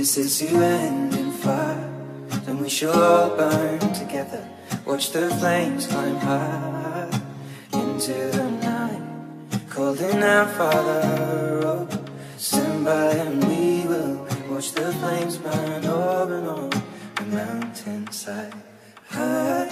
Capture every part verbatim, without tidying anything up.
this is to end in fire, then we shall all burn together. Watch the flames climb high into the night, calling out, Father, oh, stand by and we will watch the flames burn over and on the mountainside. High.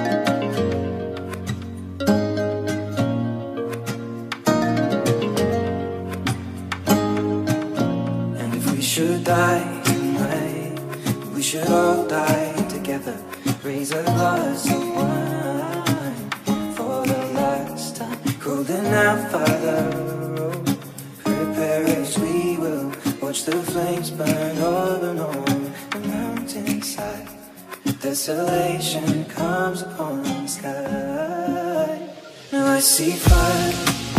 And if we should die tonight, we should all die together. Raise a glass of wine for the last time, calling out, Father, oh, prepare as we will watch the flames burn over and on the mountainside. Desolation comes upon the sky. Now I see fire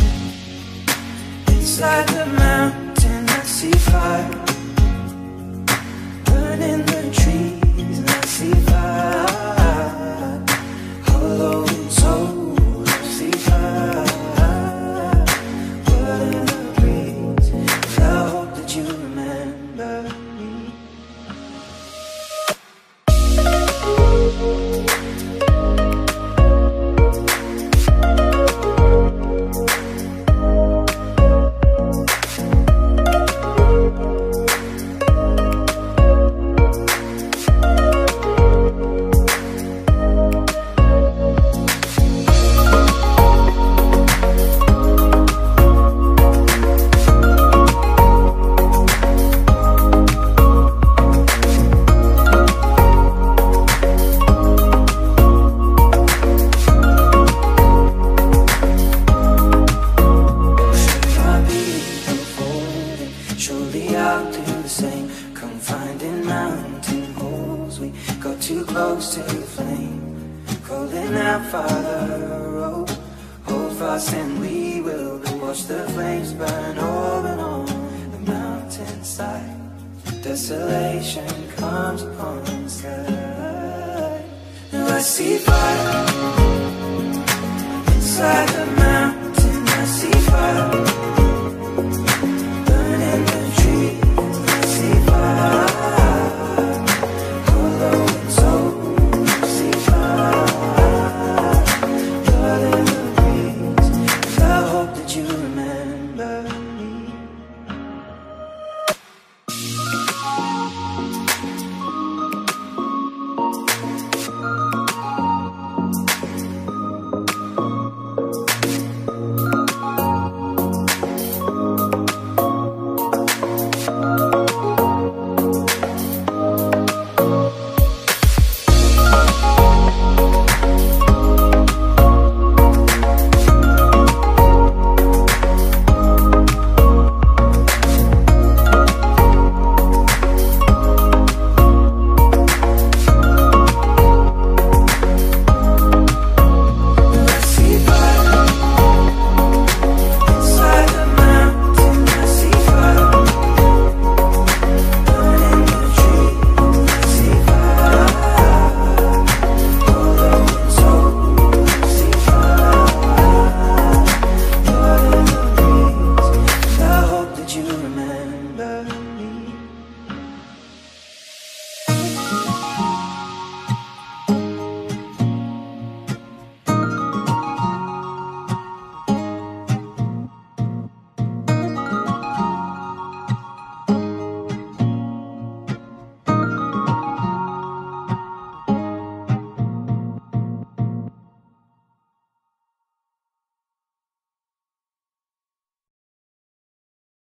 inside the mountain. I see fire burning the trees, and I see fire hollow and soul. I see fire burning the breeze. I hope that you remember me. Surely I'll do the same. Confined in mountain holes, we got too close to the flame. Calling out, Father, oh, hold fast and we will watch the flames burn over and on the mountainside. Desolation comes upon the sky. Now I see fire inside